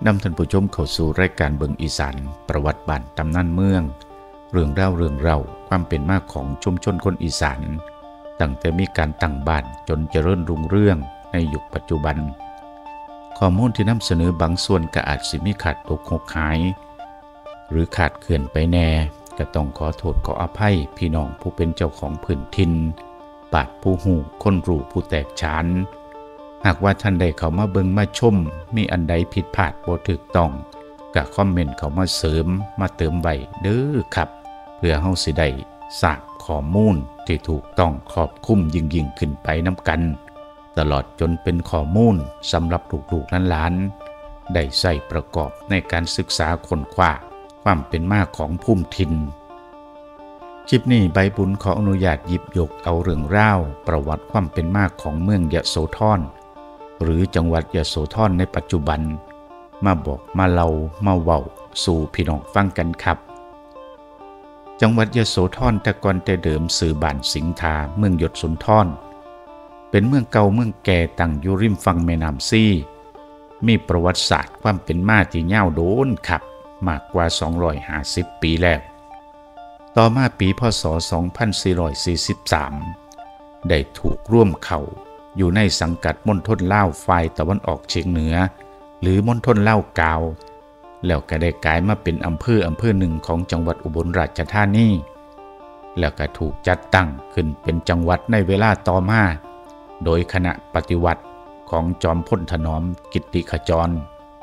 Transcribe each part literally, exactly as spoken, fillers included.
นำท่านผู้ชมเข้าสู่รายการเบิงอีสานประวัติบ้านตำนานเมืองเรื่องเล่าเรื่องเล่าความเป็นมาของชุมชนคนอีสานตั้งแต่มีการตั้งบ้านจนเจริญรุ่งเรืองในยุคปัจจุบันข้อมูลที่นำเสนอบางส่วนก็อาจสิมีขาดตกหกหายหรือขาดเขื่อนไปแน่ก็ต้องขอโทษขออภัยพี่น้องผู้เป็นเจ้าของพื้นถิ่นปาดผู้หูคนรู้ผู้แตกฉานหากว่าท่านใดเข้ามาเบิ่งมาชมมีอันใดผิดพลาดบ่ถูกต้องก็คอมเมนต์เข้ามาเสริมมาเติมไว้เด้อครับเพื่อเฮาสิได้ทราบข้อมูลที่ถูกต้องครอบคลุมยิ่งยิ่งขึ้นไปนํกันตลอดจนเป็นข้อมูลสำหรับลูกๆหลานๆได้ใช้ประกอบในการศึกษาค้นคว้าความเป็นมาของภูมิถิ่นคลิปนี้ใบบุญขออนุญาตหยิบยกเอาเรื่องราวประวัติความเป็นมาของเมืองยโสธรหรือจังหวัดยโสธรในปัจจุบันมาบอกมาเล่ามาเว้าสู่พี่น้องฟังกันครับจังหวัดยโสธรแต่ก่อนแต่เดิมชื่อบ้านสิงทาเมืองยศสุนทรเป็นเมืองเก่าเมืองแก่ตั้งอยู่ริมฝั่งแม่น้ำซีมีประวัติศาสตร์ความเป็นมาที่ยาวโดนครับมากกว่าสองร้อยห้าสิบปีแล้วต่อมาปีพ.ศ. สองพันสี่ร้อยสี่สิบสามได้ถูกร่วมเข้าอยู่ในสังกัดมณฑลลาวฝ่ายตะวันออกเฉียงเหนือหรือมณฑลลาวกาวแล้วก็ได้กลายมาเป็นอำเภออำเภอหนึ่งของจังหวัดอุบลราชธานีแล้วก็ถูกจัดตั้งขึ้นเป็นจังหวัดในเวลาต่อมาโดยคณะปฏิวัติของจอมพลถนอมกิตติขจร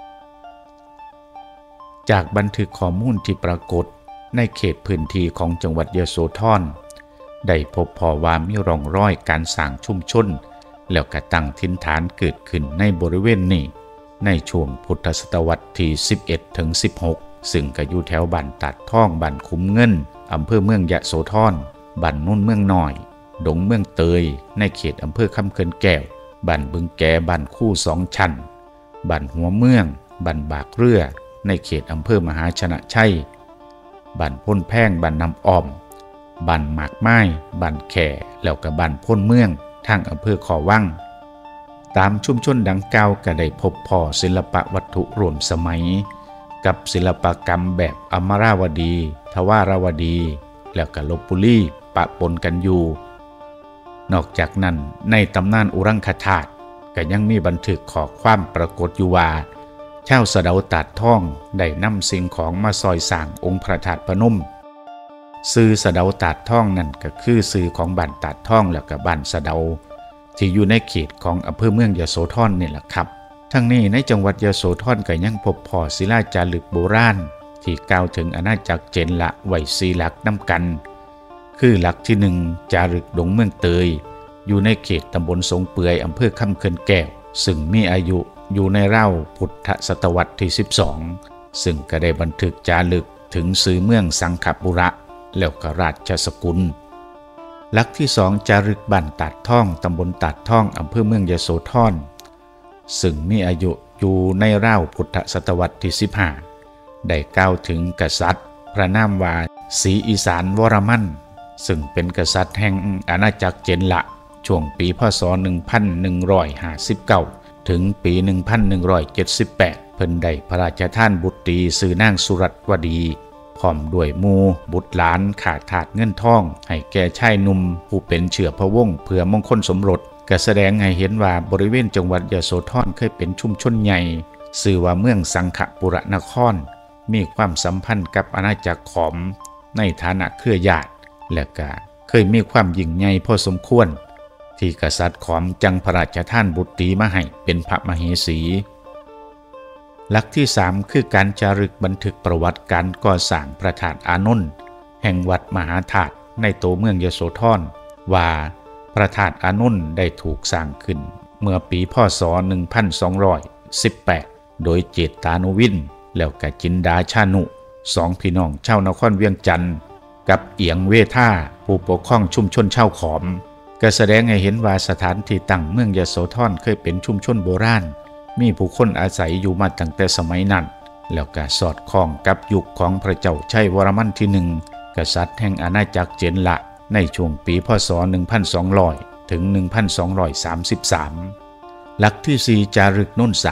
จากบันทึกข้อมูลที่ปรากฏในเขตพื้นที่ของจังหวัดยโสธรได้พบพอว่ามีร่องรอยการสร้างชุมชนแล้วก็ตั้งถิ่นฐานเกิดขึ้นในบริเวณนี้ในช่วงพุทธศตวรรษที่สิบเอ็ดถึงสิบหกซึ่งก็อยู่แถวบ้านตัดท่องบ้านคุ้มเงินอำเภอเมืองยโสธรบ้านนุ่นเมืองน้อยดงเมืองเตยในเขตอำเภอคำเขินแก้วบ้านบึงแกบ้านคู่สองชั้นบ้านหัวเมืองบ้านบากเรือในเขตอำเภอมหาชนะชัยบ้านพ้นแพงบ้านน้ำอ้อมบ้านหมากไม้บ้านแข่แล้วก็บ้านพ้นเมืองทางอำเภอขอวังตามชุมชนดังกล่าวก็ได้พบพ่อศิลปะวัตถุร่วมสมัยกับศิลปกรรมแบบอมราวดีทวาราวดีแล้วก็ลพบุรีปะปนกันอยู่นอกจากนั้นในตำนานอุรังคธาตุก็ยังมีบันทึกข้อความปรากฏอยู่ว่าชาวสะเดาตัดท่องได้นำสิ่งของมาซอยสร้างองค์พระธาตุพนมซื้อสะเดาตัดท่องนั่นก็คือซื้อของบ้านตัดท่องแล้วก็บ้านสะเดาที่อยู่ในเขตของอำเภอเมืองยโสธรนี่แหละครับทั้งนี้ในจังหวัดยโสธรก็ยังพบพ่อศิลาจารึกโบราณที่กล่าวถึงอาณาจักรเจนละไว้สี่หลักนำกันคือหลักที่หนึ่งจารึกดงเมืองเตยอยู่ในเขตตำบลสงเปื่อยอำเภอคำเขินแก้วซึ่งมีอายุอยู่ในราวพุทธศตวรรษที่สิบสองซึ่งก็ได้บันทึกจารึกถึงชื่อเมืองสังขบุระแล้วก็ราชสกุลหลักที่สองจารึกบ้านตัดท่องตำบลตัดท่องอำเภอเมืองยโสธรซึ่งมีอายุอยู่ในราวพุทธศตวรรษที่สิบห้าได้กล่าวถึงกษัตริย์พระนามว่าศรีอีสานวรมันซึ่งเป็นกษัตริย์แห่งอาณาจักรเจนละช่วงปีพ.ศ. หนึ่งพันหนึ่งร้อยห้าสิบเก้าถึงปี หนึ่งพันหนึ่งร้อยเจ็ดสิบแปด เพิ่นได้พระราชทานบุตรีชื่อนางสุรัตวดีพร้อมด้วยหมู่บุตรหลานขาดถาดเงินทองให้แก่ชายหนุ่มผู้เป็นเชื้อพระวงศ์เพื่อมงคลสมรสก็แสดงให้เห็นว่าบริเวณจังหวัดยโสธรเคยเป็นชุมชนใหญ่ชื่อว่าเมืองสังขบุรนครมีความสัมพันธ์กับอาณาจักรขอมในฐานะเครือญาติและก็เคยมีความยิ่งใหญ่พอสมควรที่กษัตริย์ขอมจังพระราชทานบุตรีมาให้เป็นพระมเหสีหลักที่สามคือการจารึกบันทึกประวัติการก่อสร้างพระธาตุอานนท์แห่งวัดมหาธาตุในตัวเมืองยโสธรว่าพระธาตุอานนท์ได้ถูกสร้างขึ้นเมื่อปีพ.ศ. หนึ่งพันสองร้อยสิบแปดโดยเจตานุวินแล้วก็จินดาชานุสองพี่น้องชาวนครเวียงจันทร์กับเอียงเวท่าผู้ปกครองชุมชนชาวขอมก็แสดงให้เห็นว่าสถานที่ตั้งเมืองยโสธรเคยเป็นชุมชนโบราณมีผู้คนอาศัยอยู่มาตั้งแต่สมัยนั้นแล้วก็สอดคล้องกับยุคของพระเจ้าชัยวรมันที่หนึ่งกษัตริย์แห่งอาณาจักรเจนละในช่วงปีพ.ศ. หนึ่งพันสองร้อยถึง หนึ่งพันสองร้อยสามสิบสาม หลักที่สี่จารึกโน่นสัง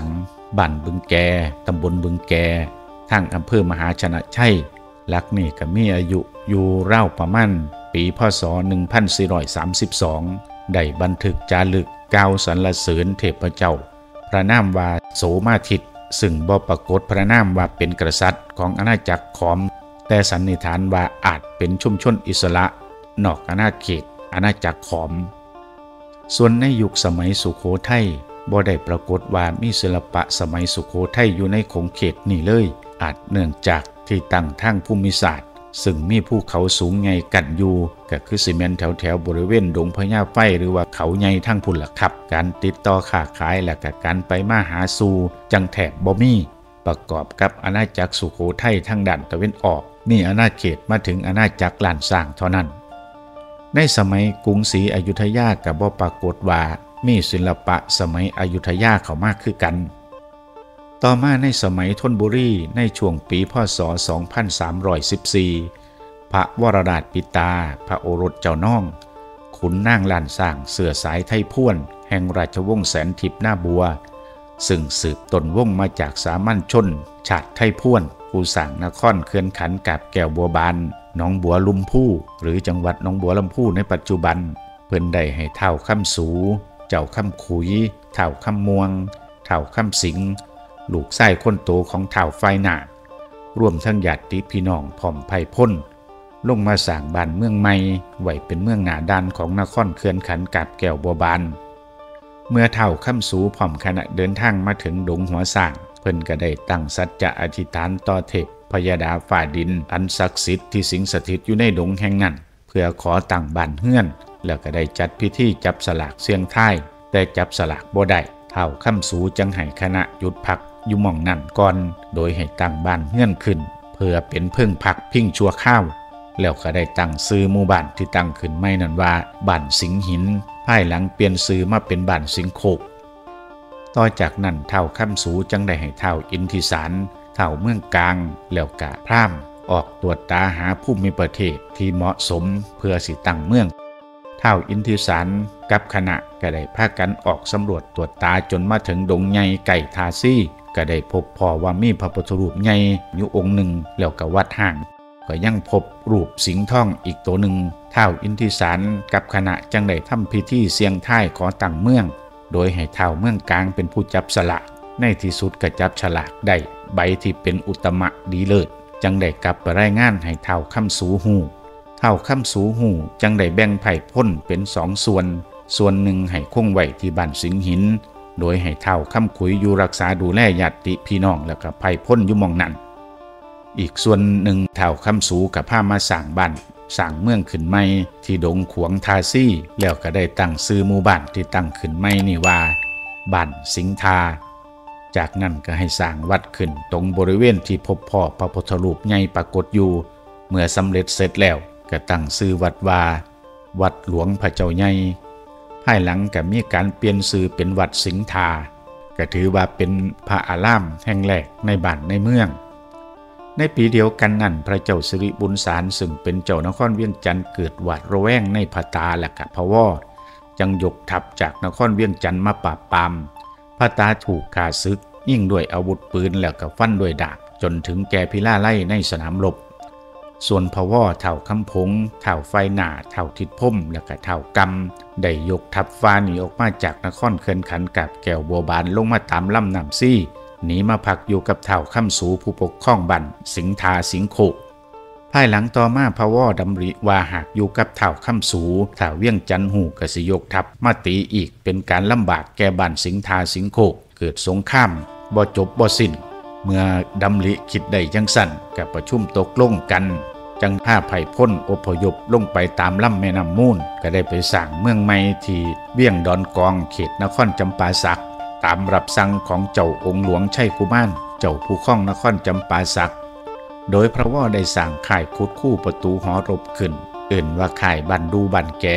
บ้านบึงแกตำบลบึงแกทางอำเภอมหาชนะชัยหลักนี่ก็มีอายุอยู่ราวประมาณปีพ.ศ. หนึ่งพันสี่ร้อยสามสิบสองได้บันทึกจารึกกล่าวสรรเสริญเทพเจ้าพระนามว่าโสมาทิตซึ่งบ่ปรากฏพระนามว่าเป็นกษัตริย์ของอาณาจักรขอมแต่สันนิษฐานว่าอาจเป็นชุมชนอิสระนอกอาณาเขตอาณาจักรขอมส่วนในยุคสมัยสุโขทัยบ่ได้ปรากฏว่ามีศิลปะสมัยสุโขทัยอยู่ในขงเขตนี่เลยอาจเนื่องจากที่ตั้งทางภูมิศาสตร์ซึ่งมีภูเขาสูงใหญ่กันอยู่ก็คือสิเมนแถวแถวบริเวณดงพญาไฟหรือว่าเขาใหญ่ทั้งพุ่นล่ะครับการติดต่อค้าขายและก็การไปมาหาสู่จังแถบบ่มีประกอบกับอาณาจักรสุโขทัยทางด้านตะวันออกมีอาณาเขตมาถึงอาณาจักรล้านสร้างเท่านั้นในสมัยกรุงศรีอยุธยาก็บ่ปรากฏว่ามีศิลปะสมัยอยุธยาเข้ามาคือกันต่อมาในสมัยธนบุรีในช่วงปีพ.ศ. สองพันสามร้อยสิบสี่พระวรราชปิตาพระโอรสเจ้าน้องขุนนางล้านสร้างเสือสายไทยพ่วนแห่งราชวงศ์แสนทิพย์หน้าบัวซึ่งสืบต้นวงมาจากสามัญชนชาติไทยพ่วนผู้สร้างนครเขื่อนขันกาบแก้วบัวบานหนองบัวลุมพู่หรือจังหวัดหนองบัวลำพูในปัจจุบันเพิ่นได้ให้เฒ่าคำสูเจ้าคำขุยเฒ่าคำมวงเฒ่าคำสิงลูกชายคนโตของเฒ่าไฟหนาร่วมทั้งญาติพี่น้องพร้อมไพพ้นลงมาสร้างบ้านเมืองใหม่ไว้เป็นเมืองหน้าด้านของนครเขื่อนขันกาบแก้วบัวบานเมื่อเฒ่าคำสูพร้อมคณะเดินทางมาถึงดงหัวสร้างเพิ่นก็ได้ตั้งสัจจะอธิษฐานต่อเทพพยดาฝ่าดินอันศักดิ์สิทธิ์ที่สิงสถิตอยู่ในดงแห่งนั้นเพื่อขอตั้งบ้านเฮือนแล้วก็ได้จัดพิธีจับสลากเสี่ยงทายแต่จับสลากบ่ได้เฒ่าคำสูจังให้คณะหยุดพักอยู่หม่องนั่นก่อนโดยให้ตั้งบ้านเฮือนขึ้นเพื่อเป็นเพิ่งพักพิงชั่วข้าวแล้วก็ได้ตั้งชื่อหมู่บ้านที่ตั้งขึ้นใหม่นั้นว่าบ้านสิงหินภายหลังเปลี่ยนชื่อมาเป็นบ้านสิงโคกต่อจากนั้นเฒ่าคำสูจังได้ให้เฒ่าอินทิสารเฒ่าเมืองกลางแล้วก็พราหมณ์ออกตรวจตาหาภูมิประเทศที่เหมาะสมเพื่อสิตั้งเมืองเฒ่าอินทิสารกับคณะก็ได้พากันออกสำรวจตรวจตาจนมาถึงดงใหญ่ไก่ทาซี่ก็ได้พบพอว่ามีพระพุทธรูปใหญ่อยู่องค์หนึ่งแล้วก็วัดห่างก็ยังพบรูปสิงห์ทองอีกตัวหนึ่งเฒ่าอินทิสารกับคณะจังได้ทำพิธีเสียงทายขอตั้งเมืองโดยให้เฒ่าเมืองกลางเป็นผู้จับสลากในที่สุดก็จับฉลากได้ใบที่เป็นอุตมะดีเลิศจังได้กลับไปรายงานให้เฒ่าคำสูฮู้เฒ่าคำสูฮู้จังได้แบ่งไผ่พ้นเป็นสองส่วนส่วนหนึ่งให้คงไว้ที่บ้านสิงหินโดยให้เฒ่าคำขุยอยู่รักษาดูแลญาติพี่น้องแล้วก็ไผ่พ้นอยู่หม่องนั้นอีกส่วนหนึ่งเฒ่าคำสูกับพามาสร้างบ้านสร้างเมืองขึ้นใหม่ที่ดงขวงทาซี่แล้วก็ได้ตั้งชื่อหมู่บ้านที่ตั้งขึ้นใหม่นี่ว่าบ้านสิงทาจากนั้นก็ให้สร้างวัดขึ้นตรงบริเวณที่พบพ่อพระพุทธรูปใหญ่ปรากฏอยู่เมื่อสำเร็จเสร็จแล้วก็ตั้งชื่อวัดว่าวัดหลวงพระเจ้าใหญ่ภายหลังก็มีการเปลี่ยนชื่อเป็นวัดสิงทาก็ถือว่าเป็นพระอารามแห่งแรกในบ้านในเมืองในปีเดียวกันนั้นพระเจ้าสิริบุญสารซึ่งเป็นเจ้านครเวียงจันทร์เกิดหวาดระแวงในพระตาและกับพระวอจังยกทัพจากนครเวียงจันทร์มาปราบปรามพระตาถูกฆ่าศึกยิงด้วยอาวุธปืนแล้วก็ฟันด้วยดาบจนถึงแก่พิราไล่ในสนามรบส่วนพระวอเฒ่าคำพงเฒ่าไฟหนาเฒ่าทิดพมและก็เฒ่ากำได้ยกทัพฟ้าหนีออกมาจากนครเขื่อนขันกาบแก้วบัวบานลงมาตามลำน้ำซี่หนีมาพักอยู่กับเฒ่าคำสูผู้ปกครองบ้านสิงทาสิงโคกภายหลังต่อมาพระวอดำริว่าหากอยู่กับเฒ่าคำสูเฒ่าเวียงจันทร์หูกสิยกทัพมาตีอีกเป็นการลำบากแก่บ้านสิงทาสิงโคกเกิดสงครามบ่จบบ่สิ้นเมื่อดำริคิดได้จังสั่นกับประชุมตกลงกันจังพาไผ่พ้นอพยพลงไปตามลำแม่น้ำมูลก็ได้ไปสร้างเมืองใหม่ที่เวียงดอนกองเขตนครจำปาสักตามรับสั่งของเจ้าองค์หลวงชัยกุมารเจ้าผู้ครองนครจำปาสักโดยพระวอได้สร้างค่ายคุดคู่ประตูหอรบขึ้นเอื่นว่าค่ายบันดูบันแก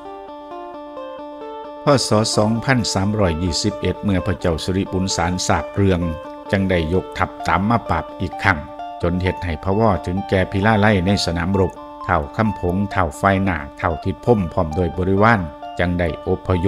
พ.ศ. สองพันสามร้อยยี่สิบเอ็ดเมื่อพระเจ้าสิริบุญสารทราบเรื่องจังได้ยกทัพตามมาปราบอีกครั้งจนเหตุให้พระวอถึงแก่พิราไล่ในสนามรบเฒ่าคำพงเฒ่าไฟหนาเฒ่าทิดพมพร้อมโดยบริวารจังได้อพยพพ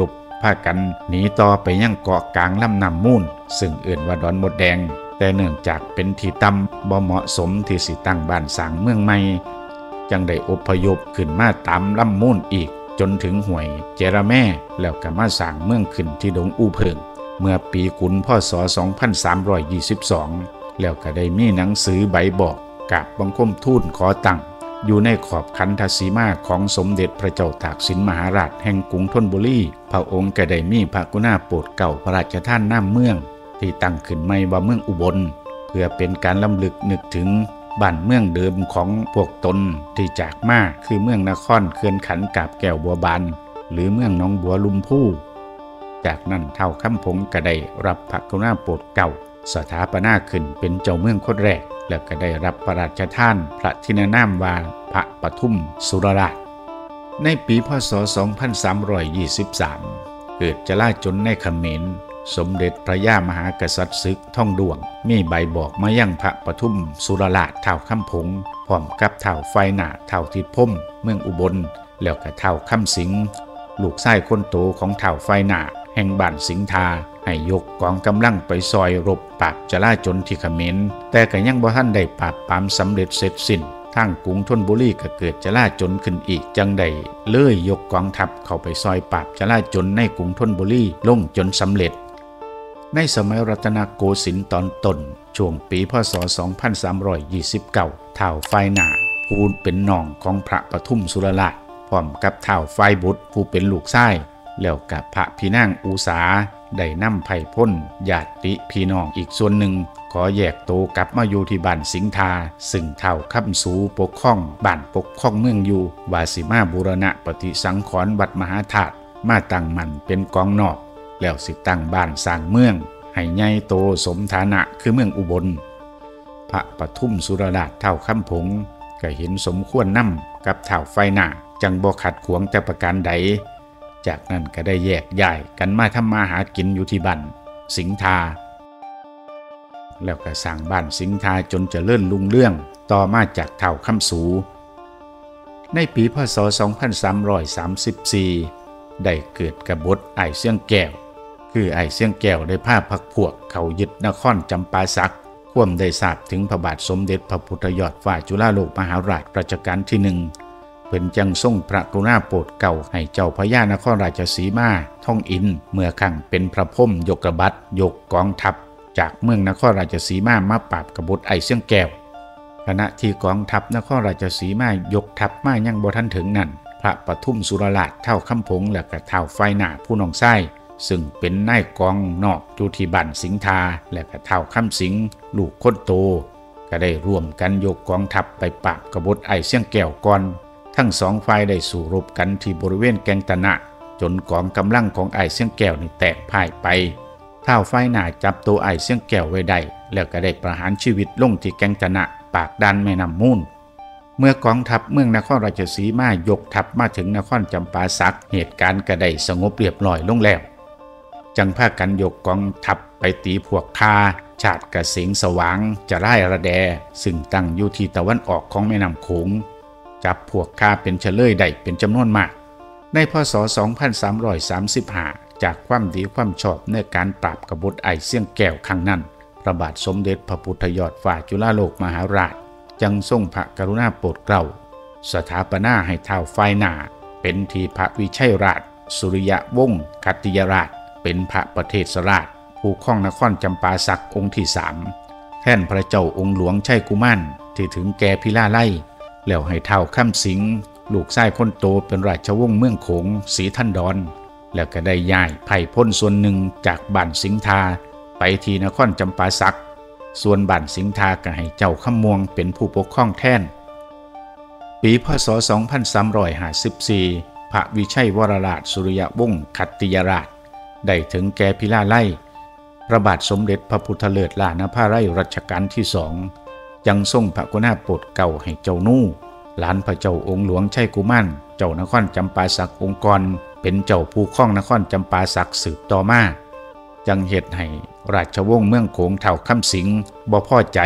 พากันหนีต่อไปยังเกาะกลางลำน้ำมูลซึ่งเอื่นว่าดอนมดแดงแต่เนื่องจากเป็นที่ต่ำบ่เหมาะสมที่สิตั้งบ้านสร้างเมืองใหม่จังได้อพยพขึ้นมาตามลำมูลอีกจนถึงห้วยเจระแม่แล้วก็มาสร้างเมืองขึ้นที่ดงอูเพิงเมื่อปีกุลพ.ศ. สองพันสามร้อยยี่สิบสองแล้วก็ได้มีหนังสือใบบอกกราบบังคมทูลขอตั้งอยู่ในขอบคันธสีมาของสมเด็จพระเจ้าตากสินมหาราชแห่งกรุงธนบุรีพระองค์ก็ได้มีพระกรุณาโปรดเกล้าพระราชทานนามเมืองที่ตั้งขึ้นใหม่ว่าเมืองอุบลเพื่อเป็นการล้ำลึกนึกถึงบ้านเมืองเดิมของพวกตนที่จากมาคือเมืองนครเขื่อนขันกาบแก้วบัวบานหรือเมืองหนองบัวลุมพู่จากนั้นเท่าคำพงก็ได้รับพระกรุณาโปรดเกล้าสถาปนาขึ้นเป็นเจ้าเมืองคนแรกแล้วก็ได้รับพระราชทานพระทินานามว่าพระปทุมสุรราชในปีพ.ศ. สองพันสามร้อยยี่สิบสามเกิดจลาจลในเขมรสมเด็จพระยามหากษัตริย์ศึกท่องดวงมีใบบอกมายังพระปทุมสุรราชเท่าคำพงพร้อมกับเท่าไฟหนาเท่าทิดพมเมืองอุบลแล้วก็เท่าคำสิงลูกชายคนโตของเท่าไฟหนาแห่งบ้านสิงทาให้ยกกองกำลังไปซอยรบปราบจลาจลที่เขมรแต่ก็ยังบ่ทันได้ปราบปรามสำเร็จเสร็จสิ้นทางกรุงธนบุรีก็เกิดจลาจลขึ้นอีกจังได้เลยยกกองทัพเข้าไปซอยปราบจลาจลในกรุงธนบุรีลงจนสำเร็จในสมัยรัตนโกสินทร์ตอนต้นช่วงปีพ.ศ. สองพันสามร้อยยี่สิบเก้าท้าวไฟหนาผู้เป็นน้องของพระปทุมสุรราชพร้อมกับท้าวไฟบุตรผู้เป็นลูกชายแล้วกับพระพี่นางอุษาได้นำไผ่พ้นญาติพี่น้องอีกส่วนหนึ่งขอแยกโตกลับมาอยู่ที่บ้านสิงทาซึ่งเท่าคำสูปกครองบ้านปกครองเมืองอยู่วาสิมาบูรณะปฏิสังขรณ์วัดมหาธาตุมาตั้งมั่นเป็นกองนอกแล้วสิตั้งบ้านสร้างเมืองให้ใหญ่โตสมฐานะคือเมืองอุบลพระปทุมสุรราชเท่าคำพงก็เห็นสมควรนำกับเท่าไฟหน้าจังบ่ขัดขวงแต่ประการใดจากนั้นก็ได้แยกย้ายกันมาทำมาหากินอยู่ที่บ้านสิงทาแล้วก็สร้างบ้านสิงทาจนเจริญรุ่งเรืองต่อมาจากเท่าคำสูในปีพ.ศ. สองพันสามร้อยสามสิบสี่ได้เกิดกบฏไอ้เสี่ยงแก้วคือไอ้เสี่ยงแก้วได้พาพรรคพวกเขายึดนครจำปาสักความได้ทราบถึงพระบาทสมเด็จพระพุทธยอดฟ้าจุฬาโลกมหาราชรัชกาลที่หนึ่งเพิ่นจังทรงพระกรุณาโปรดเกล้าให้เจ้าพญานครราชสีมาท่องอินเมื่อครั้งเป็นพระพรหมยกบัตรยกกองทัพจากเมืองนครราชสีมามาปราบกบฏไอ้เสี่ยงแก้วขณะที่กองทัพนครราชสีมายกทัพมายังบ่ทันถึงนั้นพระปทุมสุรราชเท่าคำพงและก็เท่าไฟหน้าผู้น้องชายซึ่งเป็นนายกองนอกอยู่ที่บ้านสิงทาและก็เท่าคำสิงลูกคนโตก็ได้ร่วมกันยกกองทัพไปปราบกบฏไอ้เสี่ยงแก้วก่อนทั้งสองฝ่ายได้สู้รบกันที่บริเวณแกงตะนะจนกองกำลังของไอ้เสี่ยงแก้วนี่แตกพ่ายไปเท่าฝ่ายหน้าจับตัวไอ้เสี่ยงแก้วไว้ได้แล้วก็ได้ประหารชีวิตลงที่แกงตะนะปากด้านแม่น้ำมูลเมื่อกองทัพเมืองนครราชสีมายกทัพมาถึงนครจำปาสักเหตุการณ์ก็ได้สงบเรียบร้อยลงแล้วจังพากันยกกองทัพไปตีพวกคาชาติกระเสงสว่างจะไล่ระแดซึ่งตั้งอยู่ที่ตะวันออกของแม่น้ำโขงจับพวกคาเป็นเฉลยได้เป็นจำนวนมากในพ.ศ. สองพันสามร้อยสามสิบห้าจากความดีความชอบในการปราบกบฏไอ้เสี่ยงแก้วครั้งนั้นพระบาทสมเด็จพระพุทธยอดฟ้าจุฬาโลกมหาราชจังทรงพระกรุณาโปรดเกล้าสถาปนาให้ท้าวไฟหน้าเป็นที่พระวิชัยราชสุริยวงศ์คัตติยราชเป็นพระประเทศราชผู้ครองนครจำปาสักองค์ที่สามแทนพระเจ้าองค์หลวงชัยกุมารที่ถึงแก่พิลาไลแล้วให้ท้าวคำสิงลูกชายคนโตเป็นราชวงศ์เมืองโขงศรีทันดรแล้วก็ได้ย้ายไผ่พ้นส่วนหนึ่งจากบ้านสิงทาไปที่นครจำปาสักส่วนบ้านสิงทาก็ให้เจ้าขมวงเป็นผู้ปกครองแทนปีพ.ศ. สองพันสามร้อยห้าสิบสี่พระวิชัยวรราชสุริยวงศ์คัตติยราชได้ถึงแก่พิลาไลพระบาทสมเด็จพระพุทธเลิศล้านภาลัยรัชกาลที่สองยังทรงพระกรุณาโปรดเกล้าให้เจ้านู่หลานพระเจ้าองค์หลวงชัยกุมารเจ้านครจำปาสักองค์กรเป็นเจ้าผู้ครองนครจำปาสักสืบต่อมาจังเหตุให้ราชวงศ์เมืองโขงเท่าคำสิงบ่พอใจ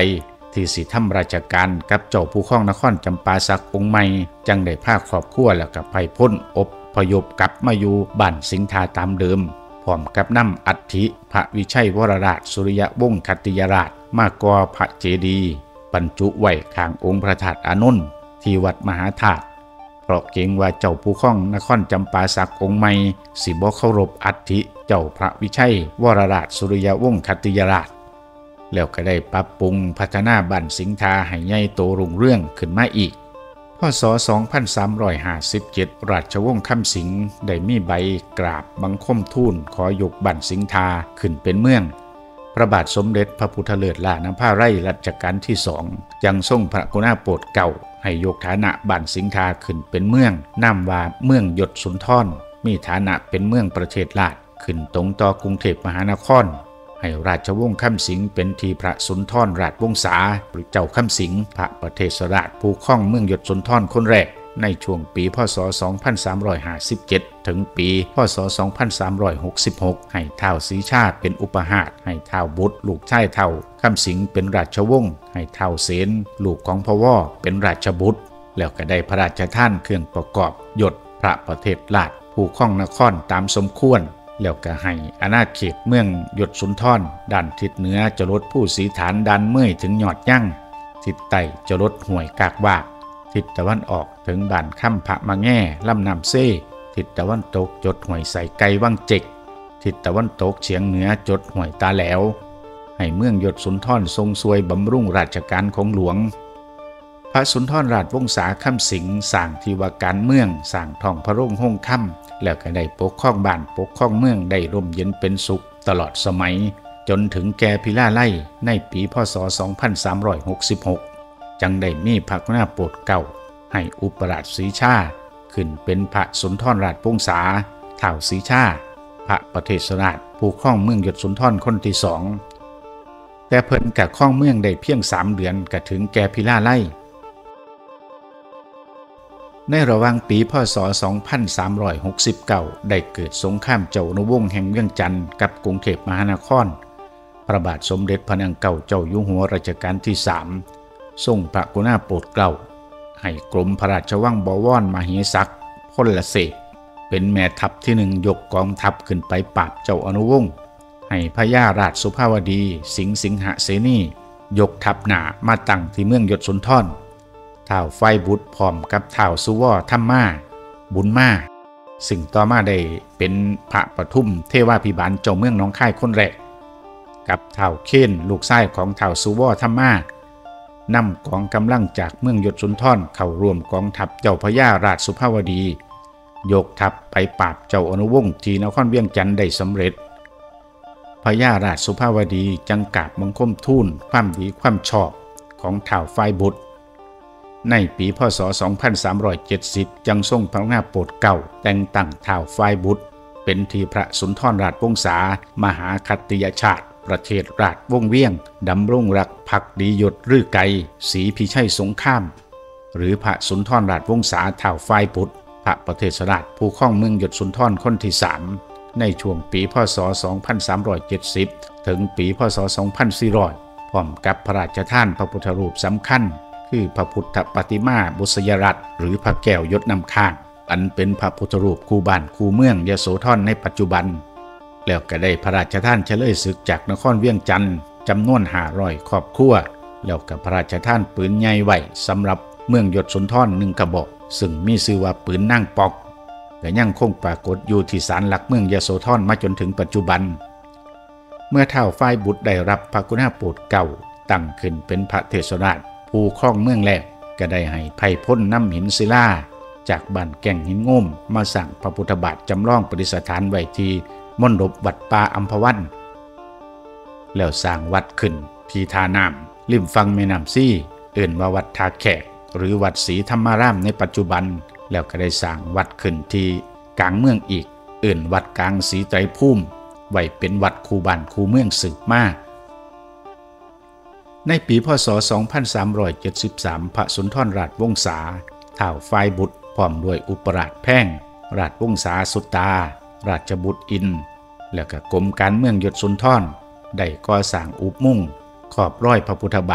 ที่สิทำราชการกับเจ้าผู้ครองนครจำปาสักองค์ใหม่จังได้พาครอบครัวแล้วกับไผ่พ้นอบพยพกลับมาอยู่บ้านสิงทาตามเดิมพร้อมกับนำอัฐิพระวิชัยวรราชสุริยวงศ์คัตติยราชมากอพระเจดีย์บรรจุไว้ข้างองค์พระธาตุอานนท์ที่วัดมหาธาตุเพราะเกรงว่าเจ้าผู้ครองนครจำปาสักองค์ใหม่สิบ่เคารพอัฐิเจ้าพระวิชัยวรราชสุริยวงศ์คัตติยราชแล้วก็ได้ปรับปรุงพัฒนาบ้านสิงทาให้ใหญ่โตรุ่งเรืองขึ้นมาอีกพ.ศ. สองพันสามร้อยห้าสิบเจ็ด ราชวงศ์คำสิงห์ได้มีใบกราบบังคมทูลขอยกบ้านสิงทาขึ้นเป็นเมืองพระบาทสมเด็จพระพุทธเลิศล่านภาไร่รัชกาลที่สองยังทรงพระกรุณาโปรดเกล้าให้ยกฐานะบ้านสิงทาขึ้นเป็นเมืองนามว่าเมืองยศสุนทรมีฐานะเป็นเมืองประเทศลาดขึ้นตรงต่อกรุงเทพมหานครให้ราชวงศ์คำสิงห์เป็นที่พระสุนทรราชวงศาหรือเจ้าคำสิงห์พระประเทศราชผู้ครองเมืองยศสุนทรคนแรกในช่วงปีพ.ศ. สองพันสามร้อยห้าสิบเจ็ดถึงปีพ.ศ. สองพันสามร้อยหกสิบหกให้ท้าวศรีชาเป็นอุปหาสให้ท้าวบุตรลูกชายท้าวคำสิงห์เป็นราชวงศ์ให้ท้าวเสนลูกของพวเป็นราชบุตรแล้วก็ได้พระราชทานเครื่องประกอบยศพระประเทศราชผู้ครองนครตามสมควรแล้วก็ให้อาณาเขตเมืองยศสุนทรด้านทิศเหนือจรดผู้สีฐานด้านเมื่อยถึงยอดยั่งทิศใต้จรดห่วยกากวากทิศตะวันออกถึงบ้านค่ำพระมะแง่ลำน้ำเซ่ทิศตะวันตกจดห่วยใส่ไก่วังเจกทิศตะวันตกเฉียงเหนือจดห่วยตาแหลวให้เมืองยศสุนทรทรงสวยบำรุงราชการของหลวงพระสุนทรราชวงศาคำสิงห์สร้างที่ว่าการเมืองสร้างท้องพระโรงห้องค่ำแล้วก็ได้ปกครองบ้านปกครองเมืองได้ร่มเย็นเป็นสุขตลอดสมัยจนถึงแก่พิลาไลในปีพ.ศ. สองพันสามร้อยหกสิบหกจังได้มีพระกรุณาโปรดเกล้าให้อุปราชศรีชาขึ้นเป็นพระสุนทรราชวงศาท้าวศรีชาพระประเทศราชผู้ครองเมืองยศสุนทรคนที่สองแต่เพิ่นกะครองเมืองได้เพียงสามเดือนก็ถึงแก่พิลาไลในระหว่างปีพ.ศ. สองพันสามร้อยหกสิบเก้าได้เกิดสงครามเจ้าอนุวงศ์แห่งเวียงจันทร์กับกรุงเทพมหานครพระบาทสมเด็จพระนางเกล้าเจ้าอยู่หัวรัชกาลที่สามทรงพระกรุณาโปรดเกล้าให้กรมพระราชวังบวรมเหสักพลเสกเป็นแม่ทัพที่หนึ่งยกกองทัพขึ้นไปปราบเจ้าอนุวงศ์ให้พญาราชสุภาวดีสิงห์สิงหเสนียกทัพหนามาตั้งที่เมืองยศสุนทรท้าวไฟบุตรพร้อมกับท้าวสุวรรณธรรมาบุญมาซึ่งต่อมาได้เป็นพระปทุมเทวาภิบาลเจ้าเมืองหนองคายคนแรกกับท้าวเคนลูกชายของท้าวสุวรรณธรรมานำกองกำลังจากเมืองยศสุนทรเข้าร่วมกองทัพเจ้าพญาราชสุภาวดียกทัพไปปราบเจ้าอนุวงศ์ที่นครเวียงจันทร์ได้สำเร็จพญาราชสุภาวดีจังกราบบังคมทูลความดีความชอบของท้าวไฟบุตรในปีพ.ศ. สองพันสามร้อยเจ็ดสิบจังทรงพระกรุณาโปรดเกล้าแต่งตั้งท้าวไฟบุตรเป็นที่พระสุนทรราชวงศามหาคัตติยชาติประเทศราชวงศ์เวียงดำรงรักภักดียศฤไกรศรีพิชัยสงครามหรือพระสุนทรราชวงศาท้าวไฟบุตรพระประเทศราชผู้ครองเมืองยศสุนทรคนที่สามในช่วงปีพ.ศ. สองพันสามร้อยเจ็ดสิบถึงปีพ.ศ. สองพันสี่ร้อยพร้อมกับพระราชทานพระพุทธรูปสำคัญคือพระพุทธปฏิมาบุษยรัตน์หรือพระแก้วยศนำข้างอันเป็นพระพุทธรูปคู่บ้านคู่เมืองยโสธรในปัจจุบันแล้วก็ได้พระราชทานเฉลยศึกจากนครเวียงจันทร์จำนวนห้าร้อยครอบครัวแล้วก็พระราชทานปืนใหญ่ไว้สำหรับเมืองยศสุนทรหนึ่งกระบอกซึ่งมีชื่อว่าปืนนั่งปอกและยังคงปรากฏอยู่ที่ศาลหลักเมืองยโสธรมาจนถึงปัจจุบันเมื่อท้าวไฟบุตรได้รับพระกรุณาโปรดเกล้าตั้งขึ้นเป็นพระเทศราชผู้ครองเมืองแรกก็ได้ให้ไผ่พ้นน้ำหินศิลาจากบ้านแก่งหินงมมาสั่งพระพุทธบาทจำลองประดิษฐานไว้ที่มณฑปวัดป่าอัมพวันแล้วสร้างวัดขึ้นที่ท่าน้ำริมฝั่งแม่น้ำซี่เอิ่นว่าวัดท่าแขกหรือวัดศรีธรรมารามในปัจจุบันแล้วก็ได้สร้างวัดขึ้นที่กลางเมืองอีกเอิ่นวัดกลางศรีไตรภูมิไว้เป็นวัดคูบ้านคูเมืองสืบมาในปีพ.ศ. สองพันสามร้อยเจ็ดสิบสามพระสุนทรราชวงศาท้าวไฟบุตรพร้อมด้วยอุปราชแพ่งราชวงศาสุตาราชบุตรอินและก็กรมการเมืองยศสุนทรได้ก่อสร้างอุโมงค์ขอบร้อยพระพุทธบาท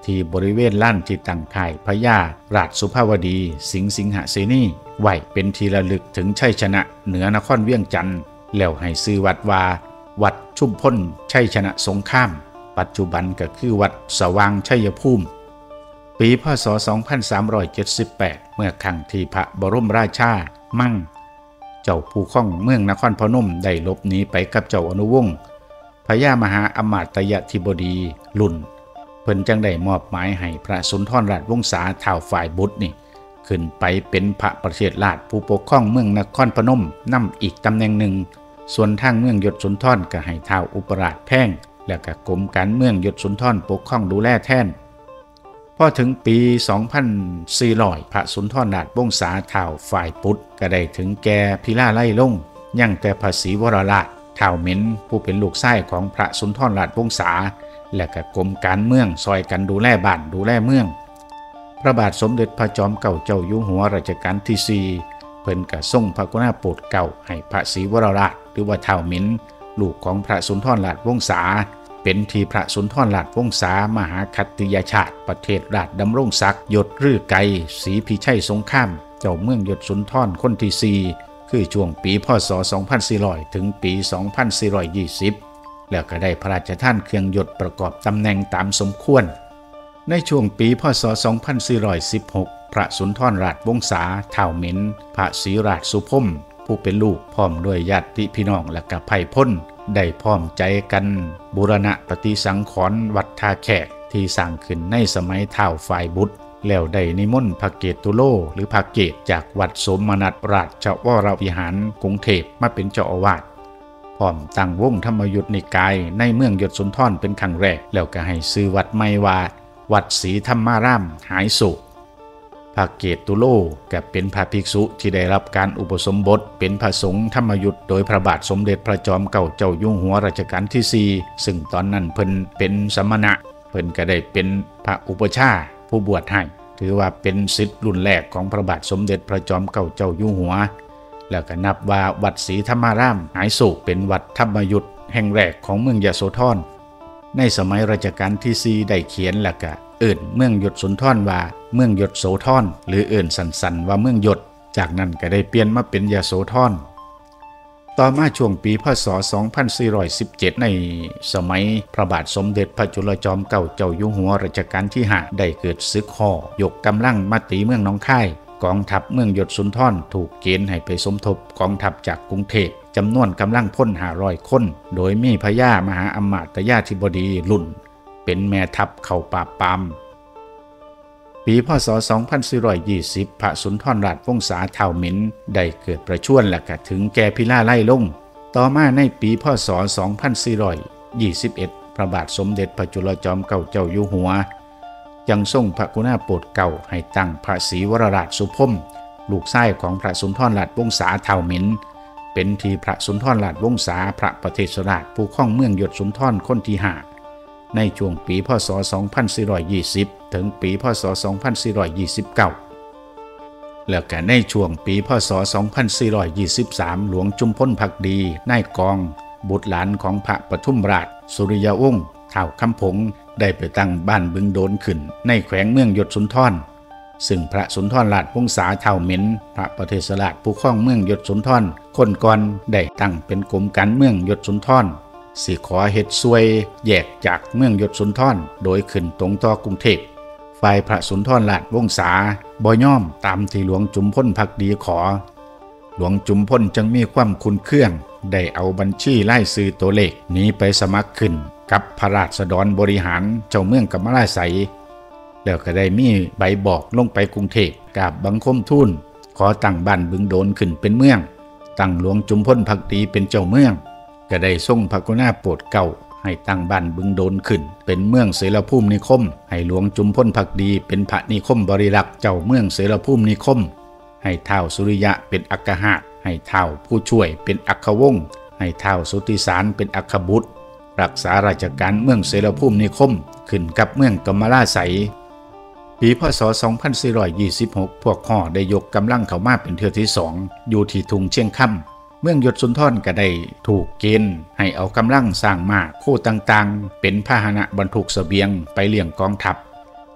ที่บริเวณลานที่ตั้งค่ายพญาราชสุภาวดีสิงห์สิงหเสนีไว้เป็นที่ระลึกถึงชัยชนะเหนือนครเวียงจันทน์แล้วให้ชื่อวัดว่าวัดชุมพลชัยชนะสงครามปัจจุบันก็คือวัดสว่างชัยภูมิปีพ.ศ. สองพันสามร้อยเจ็ดสิบแปดเมื่อครั้งที่พระบรมราชามั่งเจ้าผู้ครองเมืองนครพนมได้หลบหนีไปกับเจ้าอนุวงศ์พญามหาอมาตยธิบดีลุ่นเพิ่นจังได้มอบหมายให้พระสุนทรราชวงศาท้าวฝ่ายบุตรนี่ขึ้นไปเป็นพระประเทศราชผู้ปกครองเมืองนครพนมนำอีกตำแหน่งหนึ่งส่วนทางเมืองยศสุนทรก็ให้ท้าวอุปราชแพ่งและก็กรมการเมืองยศสุนทรปกครองดูแลแทนพอถึงปี สองพันสี่ร้อย พระสุนทรราชวงศาท้าวฝ่ายปุตรก็ได้ถึงแก่พิลาไล่ลงยังแต่พระศรีวรราชท้าวเหม็นผู้เป็นลูกชายของพระสุนทรราชวงศาและก็กรมการเมืองซอยกันดูแลบ้านดูแลเมืองพระบาทสมเด็จพระจอมเกล้าเจ้าอยู่หัวรัชกาลที่สี่เพิ่นก็ทรงพระกรุณาโปรดเกล้าให้พระศรีวรราชหรือว่าท้าวเหม็นลูกของพระสุนทรราชวงศาเป็นที่พระสุนทรราชวงศามหาคัตติยชาติประเทศราชดำรงศักดิ์ยศฤไกรศรีพิชัยสงครามเจ้าเมืองยศสุนทรคนที่สี่คือช่วงปีพ.ศ. สองพันสี่ร้อยถึงปี สองพันสี่ร้อยยี่สิบแล้วก็ได้พระราชทานเครื่องยศประกอบตำแหน่งตามสมควรในช่วงปีพ.ศ. สองพันสี่ร้อยสิบหกพระสุนทรราชวงศาท้าวเหม็นพระศรีราชสุพมผู้เป็นลูกพร้อมด้วยญาติพี่น้องและก็ไพพลได้พร้อมใจกันบูรณะปฏิสังขรณ์วัดท่าแขกที่สร้างขึ้นในสมัยท้าวฝ่ายบุตรแล้วได้นิมนต์พระเกตุโลหรือพระเกตจากวัดสมนัตราชวรวิหารกรุงเทพมาเป็นเจ้าอาวาสพร้อมตั้งวงธรรมยุทธนิกายในเมืองยศสุนทรเป็นครั้งแรกแล้วก็ให้ชื่อวัดใหม่ว่าวัดศรีธรรมารามหายโศกพระเกตุโลก็เป็นพระภิกษุที่ได้รับการอุปสมบทเป็นพระสงฆ์ธรรมยุทธโดยพระบาทสมเด็จพระจอมเกล้าเจ้าอยู่หัวรัชกาลที่สี่ซึ่งตอนนั้นเพิ่นเป็นสมณะเพิ่นก็ได้เป็นพระอุปชาผู้บวชให้ถือว่าเป็นศิษย์รุ่นแรกของพระบาทสมเด็จพระจอมเกล้าเจ้าอยู่หัวแล้วก็นับว่าวัดศรีธรรมารามหายโศกเป็นวัดธรรมยุทธแห่งแรกของเมืองยโสธรในสมัยรัชกาลที่สี่ได้เขียนแล้วก็เอิ่นเมืองยศสุนทรว่าเมืองยศโสธรหรือเอิ่นสั้นๆว่าเมืองยศจากนั้นก็ได้เปลี่ยนมาเป็นยโสธรต่อมาช่วงปีพ.ศ. สองพันสี่ร้อยสิบเจ็ดในสมัยพระบาทสมเด็จพระจุลจอมเกล้าเจ้าอยู่หัวรัชกาลที่ห้าได้เกิดศึกห่อยกกำลังมาตีเมืองหนองคายกองทัพเมืองยศสุนทรถูกเกณฑ์ให้ไปสมทบกองทัพจากกรุงเทพจำนวนกำลังพลห้าร้อยคนโดยมีพญามหาอมาตยธิบดีลุ่นเป็นแม่ทัพเข้าปราบปรามปีพ.ศ. สองพันสี่ร้อยยี่สิบพระสุนทรราชวงศาท้าวเหม็นได้เกิดประชวรและก็ถึงแก่พิลาไล่ลงต่อมาในปีพ.ศ. สองพันสี่ร้อยยี่สิบเอ็ดพระบาทสมเด็จพระจุลจอมเกล้าเจ้าอยู่หัวยังทรงพระกรุณาโปรดเกล้าให้ตั้งพระศรีวรราชสุพมลูกชายของพระสุนทรราชวงศาท้าวเหม็นเป็นที่พระสุนทรราชวงศาพระประเทศราชผู้ครองเมืองยศสุนทรคนที่ห้าในช่วงปีพ.ศ. สองพันสี่ร้อยยี่สิบถึงปีพ.ศ. สองพันสี่ร้อยยี่สิบเก้าแล้วก็ในช่วงปีพ.ศ. สองพันสี่ร้อยยี่สิบสามหลวงจุมพลภักดีนายกองบุตรหลานของพระปทุมราชสุริยวงศ์ท้าวคำผงได้ไปตั้งบ้านบึงโดนขึ้นในแขวงเมืองยศสุนทรซึ่งพระสุนทรราชวงศาท้าวเหม็นพระประเทศราชผู้ครองเมืองยศสุนทรคนก่อนได้ตั้งเป็นกรมการเมืองยศสุนทรสิขอเฮ็ดซวยแยกจากเมืองยศสุนทรโดยขึ้นตรงต่อกรุงเทพฝ่ายพระสุนทรราชวงศาบ่ยอมตามที่หลวงจุมพลภักดีขอหลวงจุมพลจึงมีความขุ่นเคืองได้เอาบัญชีรายชื่อตัวเลขนี้ไปสมัครขึ้นกับพระราษฎรบริหารเจ้าเมืองกำมะลาไสยแล้วก็ได้มีใบบอกลงไปกรุงเทพกราบบังคมทูลขอตั้งบ้านบึงโดนขึ้นเป็นเมืองตั้งหลวงจุมพลภักดีเป็นเจ้าเมืองก็ได้ทรงพระกรุณาโปรดเกล้าให้ตั้งบ้านบึงโดนขึ้นเป็นเมืองเสรภูมินิคมให้หลวงจุมพลภักดีเป็นพระนิคมบริรักษ์เจ้าเมืองเสรภูมินิคมให้ท้าวสุริยะเป็นอัครราชให้ท้าวผู้ช่วยเป็นอัครวงศ์ให้ท้าวสุทธิสารเป็นอัครบุตรรักษาราชการเมืองเสรภูมินิคมขึ้นกับเมืองกำมะลาไสยปีพ.ศ. สองพันสี่ร้อยยี่สิบหกพวกห่อได้ยกกำลังเข้ามาเป็นเทื่อที่สองอยู่ที่ทุ่งเชียงคำเมืองยศสุนทรก็ได้ถูกเกณฑ์ให้เอากำลังสร้างม้าคู่ต่างๆเป็นพาหนะบรรทุกเสบียงไปเลี้ยงกองทัพ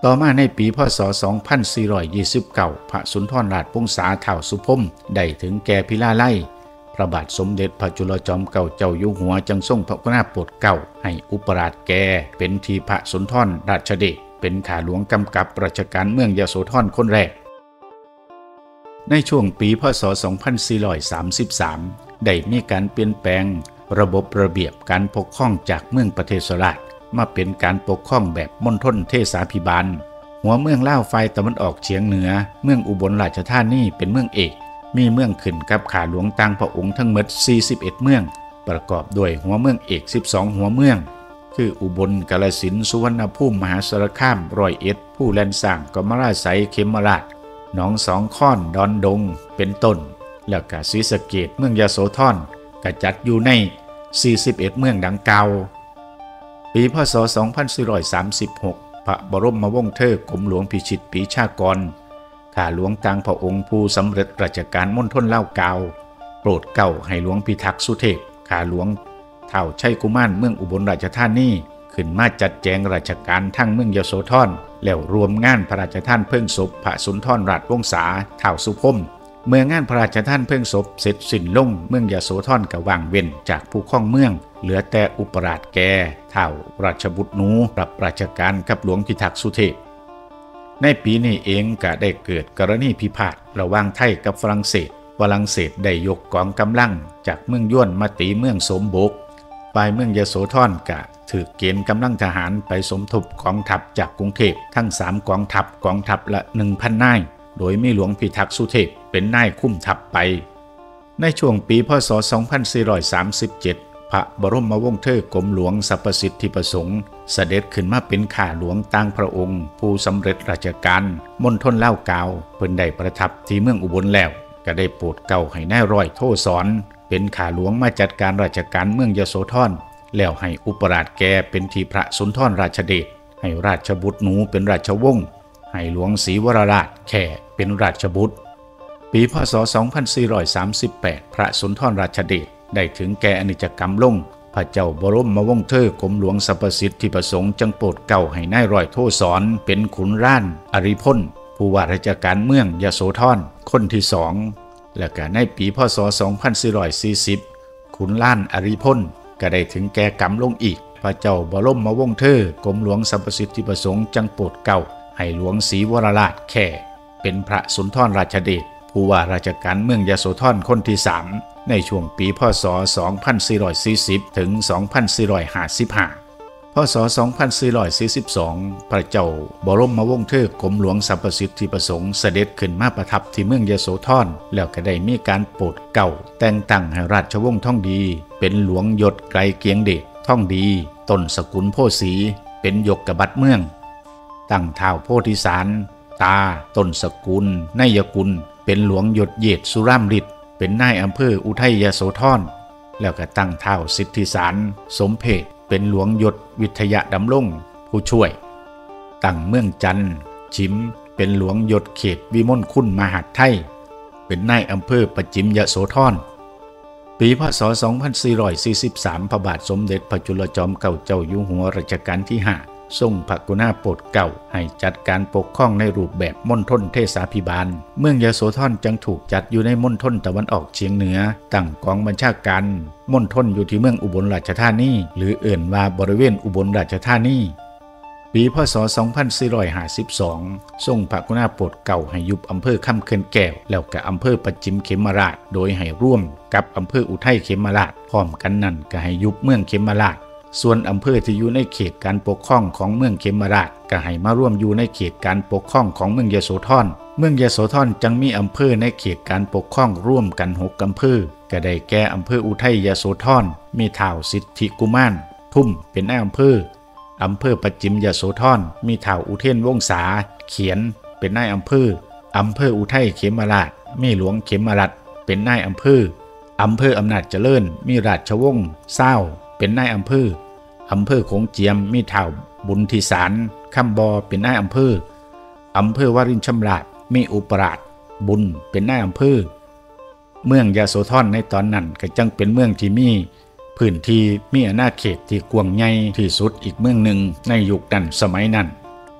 ต่อมาในปีพ.ศ. สองพันสี่ร้อยยี่สิบเก้า พระสุนทรราชวงศาเฒ่าสุพมได้ถึงแก่พิลาไลยพระบาทสมเด็จพระจุลจอมเกล้าเจ้าอยู่หัวจังทรงพระกรุณาโปรดเกล้าให้อุปราชแก่เป็นที่พระสุนทรราชเดชเป็นข้าหลวงกำกับราชการเมืองยโสธรคนแรกในช่วงปีพ.ศ. สองพันสี่ร้อยสามสิบสามได้มีการเปลี่ยนแปลงระบบระเบียบการปกครองจากเมืองประเทศราชมาเป็นการปกครองแบบมณฑลเทศาภิบาลหัวเมืองลาวฝ่ายตะวันออกเฉียงเหนือเมืองอุบลราชธานีเป็นเมืองเอกมีเมืองขึ้นกับข้าหลวงต่างพระองค์ทั้งหมดสี่สิบเอ็ดเมืองประกอบด้วยหัวเมืองเอกสิบสองหัวเมืองคืออุบลกาฬสินธุ์สุวรรณภูมิมหาสารคามร้อยเอ็ดผู้แลนสร้างกมราไสยเขมราชหนองสองค้อนดอนดงเป็นต้นแล้วก็ศรีสะเกษเมืองยโสธรกระจัดอยู่ในสี่สิบเอ็ดเมืองดังกล่าวปีพ.ศ. สองพันสี่ร้อยสามสิบหกพระบรมวงศ์เธอกรมหลวงพิชิตปีชากรข้าหลวงต่างพระองค์ผู้สำเร็จราชการมณฑลลาวกาวโปรดเกล้าให้หลวงพิทักษ์สุเทพข้าหลวงเฒ่าชัยกุมารเมืองอุบลราชธานีขึ้นมาจัดแจงราชการทั้งเมืองยโสธรแล้วรวมงานพระราชทานเพลิงศพพระสุนทรราชวงศาเฒ่าสุพมเมื่องานพระราชทานเพลิงศพเสร็จสิ้นลงเมืองยโสธรก็ว่างเว้นจากผู้ครองเมืองเหลือแต่อุปราชแก่เฒ่าราชบุตรหนูรับราชการกับหลวงพิทักษ์สุเทพในปีนี้เองก็ได้เกิดกรณีพิพาทระหว่างไทยกับฝรั่งเศสฝรั่งเศสได้ยกกองกำลังจากเมืองย้วนมาตีเมืองสมบกฝ่ายเมืองยโสธรก็ถือเกณฑ์กำลังทหารไปสมทบกองทัพจากกรุงเทพทั้งสามกองทัพกองทัพละ หนึ่งพัน นายโดยมีหลวงพิทักษ์สุเทพเป็นนายคุ้มทัพไปในช่วงปีพ.ศ. สองพันสี่ร้อยสามสิบเจ็ดพระบรมวงศ์เธอกรมหลวงสรรพสิทธิประสงค์เสด็จขึ้นมาเป็นข้าหลวงต่างพระองค์ผู้สำเร็จราชการมณฑลลาวกาวเพิ่นได้ประทับที่เมืองอุบลแล้วก็ได้โปรดเกล้าให้นายร้อยโทสอนเป็นข้าหลวงมาจัดการราชการเมืองยโสธรแล้วให้อุปราชแก่เป็นที่พระสุนทรราชเดชให้ราชบุตรหนูเป็นราชวงศ์ให้หลวงศรีวรราชแค่เป็นราชบุตรปีพ.ศ. สองพันสี่ร้อยสามสิบแปดพระสุนทรราชเดชได้ถึงแก่อนิจกรรมลงพระเจ้าบรมวงศ์เธอกรมหลวงสรรพสิทธิประสงค์จึงโปรดเกล้าให้นายร้อยโทสอนเป็นขุนร่านอริพลผู้ว่าราชการเมืองยโสธรคนที่สองและก็ในปีพ.ศ. สองพันสี่ร้อยสี่สิบขุนร่านอริพลก็ได้ถึงแก่กรรมลงอีกพระเจ้าบรมวงศ์เธอกรมหลวงสรรพสิทธิประสงค์จึงโปรดเกล้าให้หลวงศรีวรราชแค่เป็นพระสุนทรราชเดชผู้ว่าราชการเมืองยโสธรคนที่สามในช่วงปีพ.ศ. สองพันสี่ร้อยสี่สิบถึงสองพันสี่ร้อยห้าสิบห้าพ.ศ. สองพันสี่ร้อยสี่สิบสองพระเจ้าบรมวงศ์เธอกรมหลวงสรรพสิทธิประสงค์เสด็จขึ้นมาประทับที่เมืองยโสธรแล้วก็ได้มีการโปรดเกล้าแต่งตั้งให้ราชวงศ์ท่องดีเป็นหลวงยศไกรเกียงเดชท่องดีต้นสกุลโพสีเป็นยกกบัตรเมืองตั้งท้าวโพธิสารตาต้นสกุลนายกุลเป็นหลวงยศเยศสุรามฤทธิ์เป็นนายอำเภออุทัยยโสธรแล้วก็ตั้งท้าวสิทธิสารสมเพชเป็นหลวงยศวิทยาดำรงผู้ช่วยตั้งเมืองจันทร์ชิมเป็นหลวงยศเขตวิมลคุณมหาดไทยเป็นนายอำเภอประจิมยโสธรปีพ.ศ. สองพันสี่ร้อยสี่สิบสามพระบาทสมเด็จพระจุลจอมเกล้าเจ้าอยู่หัวรัชกาลที่ห้าทรงพระกรุณาโปรดเกล้าให้จัดการปกครองในรูปแบบมณฑลเทศาภิบาลเมืองยโสธรจึงถูกจัดอยู่ในมณฑลตะวันออกเฉียงเหนือตั้งกองบัญชาการมณฑลอยู่ที่เมืองอุบลราชธานีหรือเอื่นว่าบริเวณอุบลราชธานีปีพ.ศ. สองพันสี่ร้อยห้าสิบสองทรงพระกรุณาโปรดเกล้าให้ยุบอำเภอค่ำเขื่อนแก้วแล้วก็อำเภอประจิมเขมราชโดยให้ร่วมกับอำเภออุทัยเขมราชพร้อมกันนั้นก็ให้ยุบเมืองเขมราชส่วนอำเภอที่อยู่ในเขตการปกครองของเมืองเขมราชก็ให้มาร่วมอยู่ในเขตการปกครองของเมืองยโสธรเมืองยโสธรจังมีอำเภอในเขตการปกครองร่วมกันหกอำเภอก็ได้แก่อำเภออุทัยยโสธรมีท้าวสิทธิกุมารทุ่มเป็นนายอำเภออำเภอประจิมยโสธรมีท้าวอุเทนวงศาเขียนเป็นนายอำเภออำเภออุทัยเขมราชมีหลวงเขมรัตน์เป็นนายอำเภออำเภออำนาจเจริญมีราชวงศ์เศร้าเป็นนายอำเภออำเภอโขงเจียมมีท้าวบุญทิสารคำบอเป็นนายอำเภออำเภอวารินชำราบมีอุปราชบุญเป็นนายอำเภอเมืองยโสธรในตอนนั้นก็จังเป็นเมืองที่มีพื้นที่มีอาณาเขตที่กว้างใหญ่ที่สุดอีกเมืองหนึ่งในยุคนั้นสมัยนั้น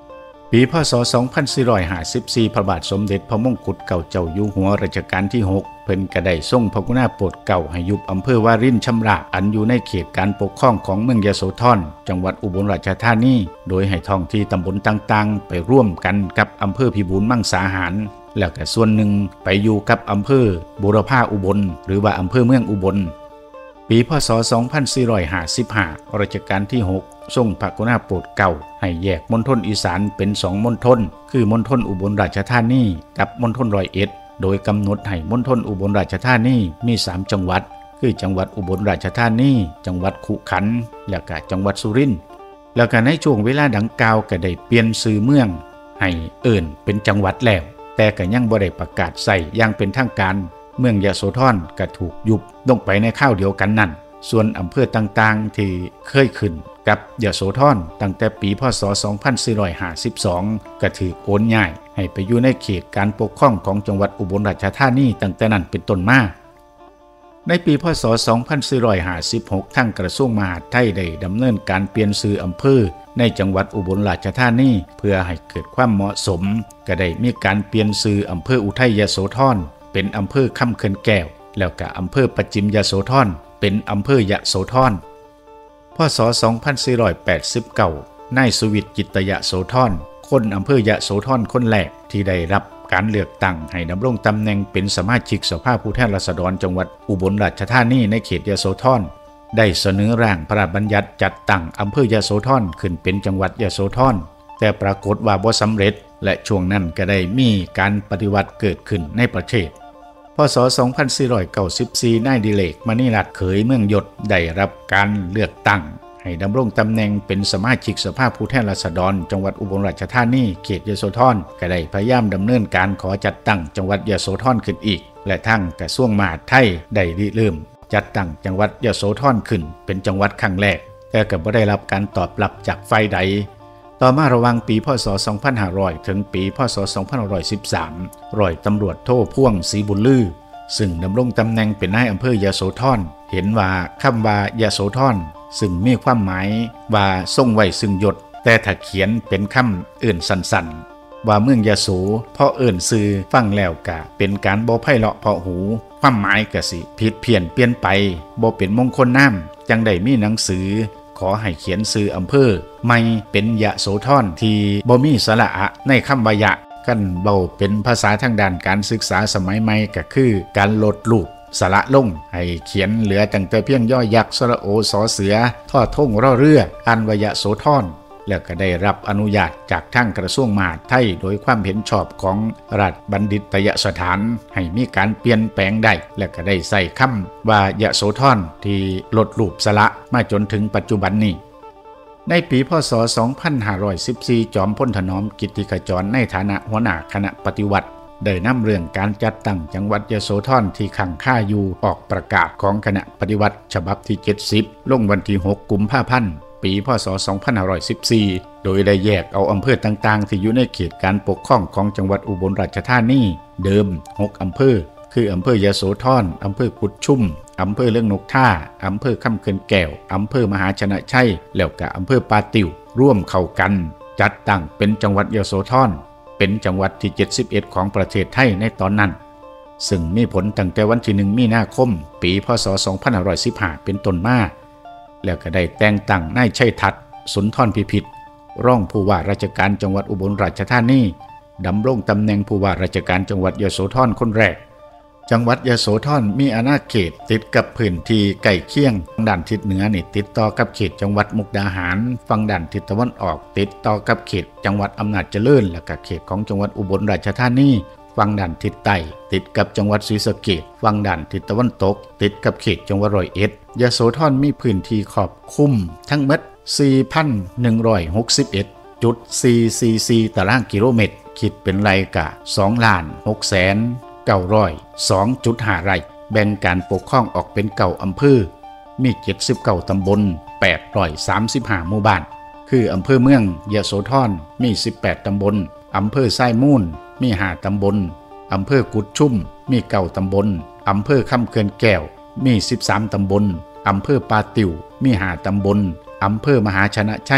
ปีพ.ศ. สองพันสี่ร้อยห้าสิบสี่ พระบาทสมเด็จพระมงกุฎเกล้าเจ้าอยู่หัวรัชกาลที่หกเพิ่นก็ได้ทรงพระกรุณาโปรดเกล้าให้ยุบอำเภอวารินชำราบอันอยู่ในเขตการปกครองของเมืองยโสธรจังหวัดอุบลราชธานีโดยให้ท้องที่ตำบลต่างๆไปร่วมกันกับอำเภอพิบูลมังสาหารแล้วก็ส่วนหนึ่งไปอยู่กับอำเภอบูรพาอุบลหรือว่าอำเภอเมืองอุบลปีพ.ศ. สองพันสี่ร้อยห้าสิบห้า รัชกาลที่หกทรงพระกรุณาโปรดเกล้าให้แยกมณฑลอีสานเป็นสองมณฑลคือมณฑลอุบลราชธานีกับมณฑลร้อยเอ็ดโดยกำหนดให้มณฑลอุบลราชธานีมีสามจังหวัดคือจังหวัดอุบลราชธานีจังหวัดขุขันธ์และก็จังหวัดสุรินทร์แล้วก็ในช่วงเวลาดังกล่าวก็ได้เปลี่ยนชื่อเมืองให้เอิ้นเป็นจังหวัดแล้วแต่ก็ยังบ่ได้ประกาศใส่อย่างเป็นทางการเมืองยโสธรก็ถูกยุบลงไปในคราวเดียวกันนั่นส่วนอำเภอต่างๆที่เคยขึ้นกับยโสธรตั้งแต่ปีพ.ศ. สองพันสี่ร้อยห้าสิบสองก็ถูกโอนย้ายให้ไปอยู่ในเขตการปกครองของจังหวัดอุบลราชธานีตั้งแต่นั้นเป็นต้นมาในปีพ.ศ. สองพันสี่ร้อยห้าสิบหกทางกระทรวงมหาดไทยได้ดำเนินการเปลี่ยนชื่ออำเภอในจังหวัดอุบลราชธานีเพื่อให้เกิดความเหมาะสมก็ได้มีการเปลี่ยนชื่ออำเภออุทัยยโสธรเป็นอำเภอค่ำเคินแก้วแล้วก็อำเภอปัจฉิมยโสธรเป็นอำเภอยโสธรพ.ศ. สองพันสี่ร้อยแปดสิบเก้านายสุวิทย์จิตตยโสธรคนอำเภอยโสธรคนแรกที่ได้รับการเลือกตั้งให้ดำรงตำแหน่งเป็นสมาชิกสภาผู้แทนราษฎรจังหวัดอุบลราชธานีในเขตยโสธรได้เสนอร่างพระราชบัญญัติจัดตั้งอำเภอยโสธรขึ้นเป็นจังหวัดยโสธรแต่ปรากฏว่าบ่สำเร็จและช่วงนั้นก็ได้มีการปฏิวัติเกิดขึ้นในประเทศพ.ศ. สองพันสี่ร้อยเก้าสิบสี่นายดิเลกมณีรัตน์เขยเมืองยศได้รับการเลือกตั้งให้ดำรงตำแหน่งเป็นสมาชิกสภาผู้แทนราษฎรจังหวัดอุบลราชธานีเขตยโสธรก็ได้พยายามดำเนินการขอจัดตั้งจังหวัดยโสธรขึ้นอีกและทั้งกระทรวงมหาดไทยได้ริเริ่มจัดตั้งจังหวัดยโสธรขึ้นเป็นจังหวัดครั้งแรกแต่ก็บ่ได้รับการตอบรับจากฝ่ายใดต่อมาระหว่างปีพ.ศ. สองพันห้าร้อยถึงปีพ.ศ. สองพันห้าร้อยสิบสามร้อยตำรวจโทพ่วงศรีบุญลือซึ่งดำรงตำแหน่งเป็นนายอำเภอยโสธรเห็นว่าคำว่ายโสธรซึ่งมีความหมายว่าทรงไว้ซึ่งยศแต่ถ้าเขียนเป็นคำเอื่นสั้นๆว่าเมืองยโสเพราะเอื่นซื่อฟังแล้วกะเป็นการบ่ไพเราะเพาะหูความหมายกะสิผิดเพี้ยนเปลี่ยนไปบ่เป็นมงคลนามจังได้มีหนังสือขอให้เขียนชื่ออำเภอใหม่เป็นยโสธรที่บ่มีสระอะในคำว่ายะกันเบาเป็นภาษาทางด้านการศึกษาสมัยใหม่ก็คือการลดรูปสระลงให้เขียนเหลือตั้งแต่เพียงย่อยักษ์สระโอสอเสือทอท่งรอเรืออันวยโสธรแล้วก็ได้รับอนุญาตจากทางกระทรวงมหาดไทยโดยความเห็นชอบของราชบัณฑิตยสถานให้มีการเปลี่ยนแปลงได้และก็ได้ใส่คำว่ายโสธรที่ลดรูปสระมาจนถึงปัจจุบันนี้ในปีพ.ศ. สองพันห้าร้อยสิบสี่จอมพลถนอมกิตติขจรในฐานะหัวหน้าคณะปฏิวัติได้นำเรื่องการจัดตั้งจังหวัดยโสธรที่ขังค่าอยู่ออกประกาศของคณะปฏิวัติฉบับที่เจ็ดสิบลงวันที่หกกุมภาพันธ์ปีพ.ศ. สองพันห้าร้อยสิบสี่โดยได้แยกเอาอำเภอต่างๆที่อยู่ในเขตการปกครองของจังหวัดอุบลราชธานีเดิมหกอำเภอคืออำเภอยโสธรอำเภอกุดชุ่มอำเภอเรื่องนกท่าอำเภอค่ำเคินแก้วอำเภอมหาชนะชัยแล้วก็อำเภอปาติวร่วมเข้ากันจัดตั้งเป็นจังหวัดยโสธรเป็นจังหวัดที่เจ็ดสิบเอ็ดของประเทศไทยในตอนนั้นซึ่งมีผลตั้งแต่วันที่หนึ่งมีนาคมปีพ.ศ. สองพันห้าร้อยสิบห้าเป็นต้นมาแล้วก็ได้แต่งตั้งนายชัยทัศน์สุนทรพิพิธรองผู้ว่าราชการจังหวัดอุบลราชธานีดำรงตำแหน่งผู้ว่าราชการจังหวัดยโสธรคนแรกจังหวัดยโสธรมีอาณาเขตติดกับพื้นที่ใกล้เคียงด้านทิศเหนือนี่ติดต่อกับเขตจังหวัดมุกดาหารฝั่งด้านทิศตะวันออกติดต่อกับเขตจังหวัดอำนาจเจริญและก็เขตของจังหวัดอุบลราชธานีฝั่งด้านทิศใต้ติดกับจังหวัดศรีสะเกษฝั่งด้านทิศตะวันตกติดกับเขตจังหวัดร้อยเอ็ดยโสธรมีพื้นที่ครอบคลุมทั้งหมด สี่พันหนึ่งร้อยหกสิบเอ็ดจุดสี่สี่สี่ ตารางกิโลเมตรคิดเป็นไรกะ สองล้านหกแสนเก้าร้อยสองจุดห้า ไร่แบ่งการปกครองออกเป็นเก้าอำเภอมีเจ็ดสิบเก้าตำบลแปดร้อยสามสิบห้าหมู่บ้านคืออำเภอเมืองยโสธรมีสิบแปดตำบลอำเภอไส้มูลมีห้าตำบลอำเภอกุดชุ่มมีเก้าตำบลอำเภอค่ำเคินแก้วมีสิบสามตำบลอำเภอปาติวมีห้าตำบลอำเภอมหาชนะชัย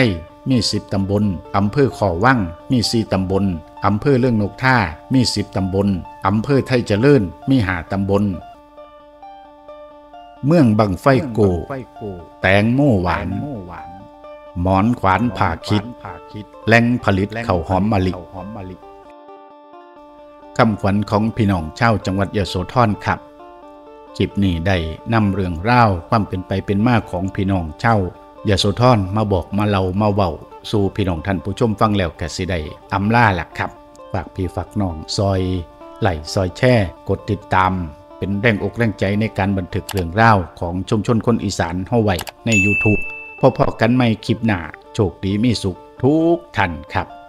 มีสิบตำบลอำเภอขอวังมีสี่ตำบลอำเภอเรื่องนกท่ามีสิบตำบลอำเภอไทยเจริญมีห้าตำบลเมืองบังไฟโกแตงโมหวานหมอนขวานผ่าคิดแหล่งผลิตข้าวหอมมะลิคำขวัญของพี่น้องชาวจังหวัดยโสธรครับคลิปนี้ได้นำเรื่องราวความเป็นไปเป็นมาของพี่น้องชาวยโสธรมาบอกมาเล่ามาเว้าสู่พี่น้องท่านผู้ชมฟังแล้วก็สิได้อำลาล่ะครับฝากพี่ฝากน้องซอยไลค์ซอยแชร์กดติดตามเป็นแรงอกแรงใจในการบันทึกเรื่องราวของชุมชนคนอีสานเฮาไว้ใน YouTube พบกันใหม่คลิปหน้าโชคดีมีสุขทุกท่านครับ